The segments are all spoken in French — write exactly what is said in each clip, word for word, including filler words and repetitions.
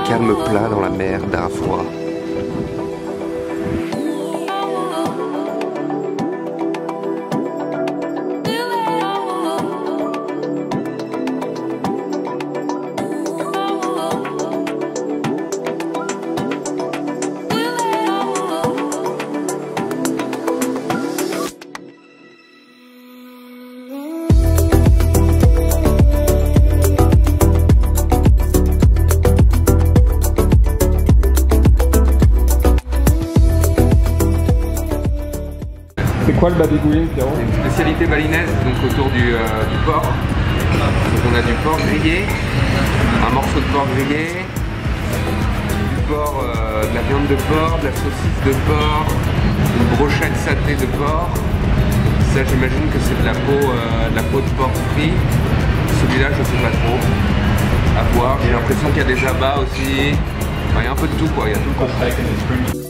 calme plat dans la mer d'Arafura. C'est quoi le babigouine, Pierrot? C'est une spécialité balinaise, donc autour du, euh, du porc. Donc on a du porc grillé, un morceau de porc grillé, du porc, euh, de la viande de porc, de la saucisse de porc, une brochette sautée de porc. Ça j'imagine que c'est de la peau, euh, de la peau de porc frit. Celui-là je sais pas trop. À voir. J'ai l'impression qu'il y a des abats aussi. Enfin, il y a un peu de tout quoi, il y a tout le contraire.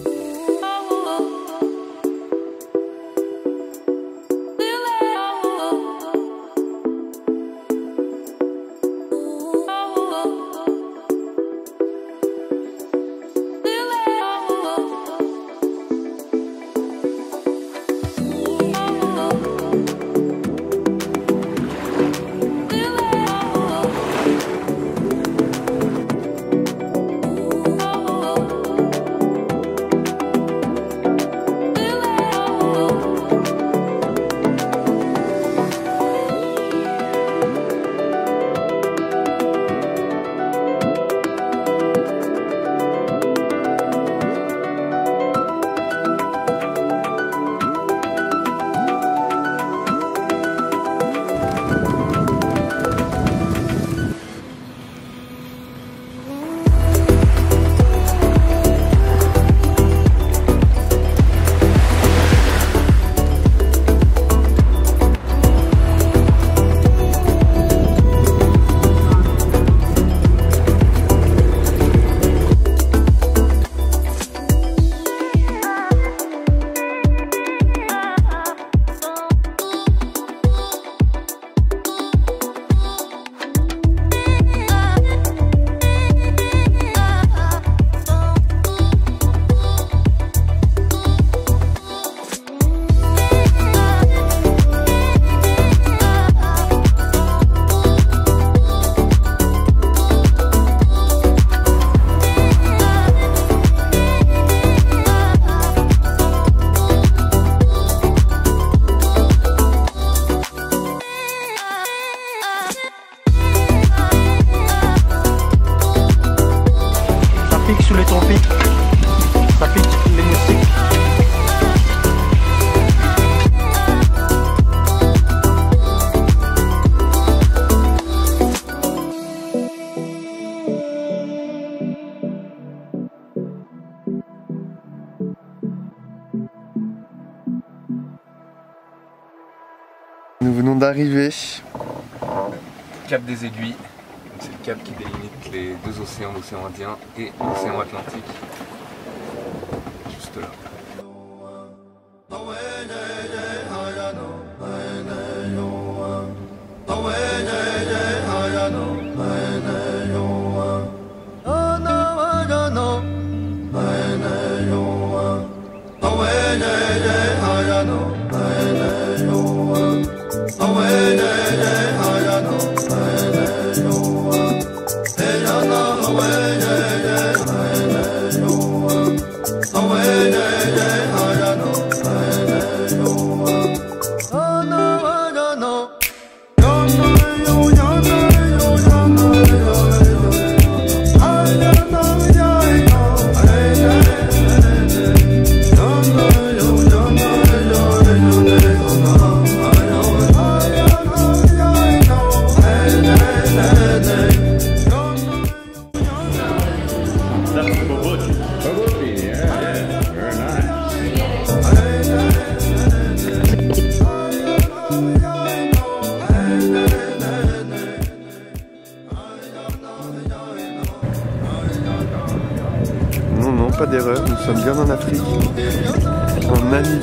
Sous les tropiques, ça pique les moustiques. Nous venons d'arriver. Cap des Aiguilles. C'est le cap qui délimite les deux océans, l'océan Indien et l'océan Atlantique. Juste là. Non, non, pas d'erreur, nous sommes bien en Afrique, en Namibie.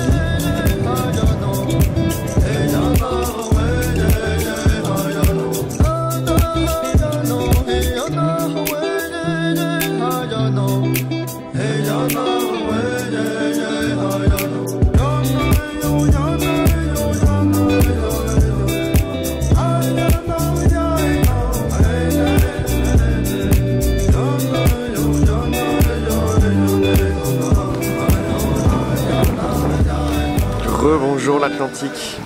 Atlantique.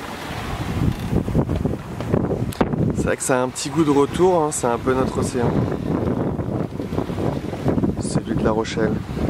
C'est vrai que ça a un petit goût de retour, hein, c'est un peu notre océan. Celui de La Rochelle.